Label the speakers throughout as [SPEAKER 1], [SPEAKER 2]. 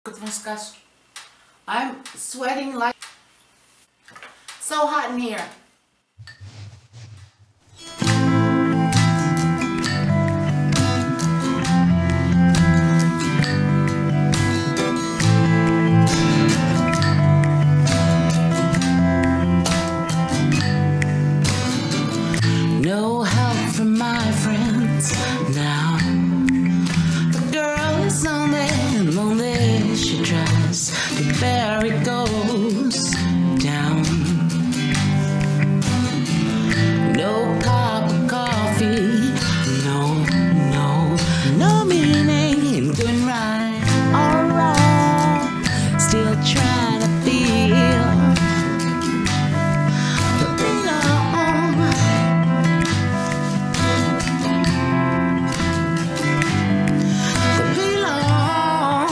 [SPEAKER 1] Gosh, I'm sweating like so hot in here. No help from my friends now. The girl is lonely and lonely. She tries to bear it goes down. No cup of coffee, no meaning in doing right or wrong. Still trying to feel the belong. The belong.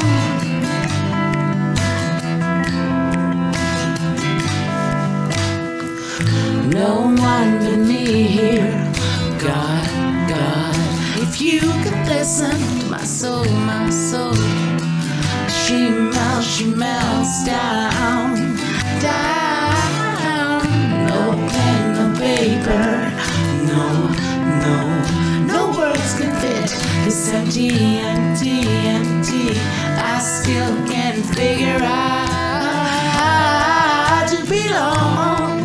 [SPEAKER 1] No one but me here. God, if you could listen to my soul, she melts down. No pen, no paper, no words can fit this empty. I still can't figure out how to belong.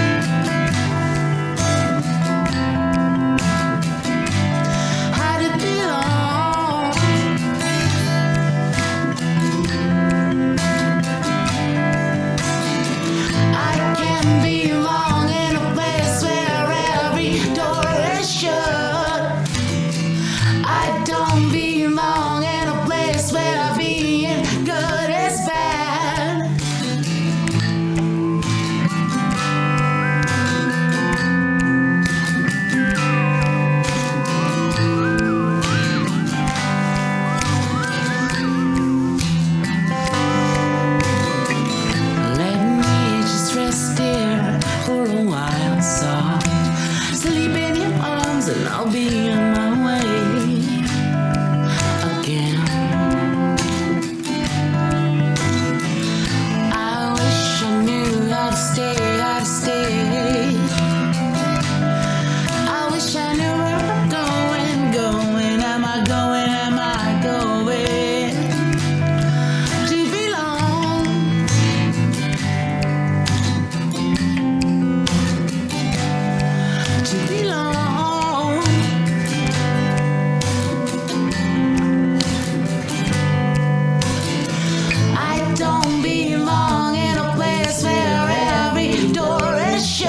[SPEAKER 1] Sleep in your arms and I'll be on my way again. I wish I knew how to stay. I wish I knew where I'm going. Am I going to belong? To belong. I don't belong in a place where every door is shut.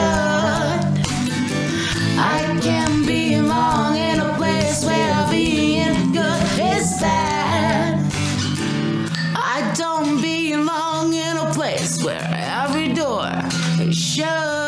[SPEAKER 1] I can belong in a place where being good is bad. I don't belong in a place where every door is shut.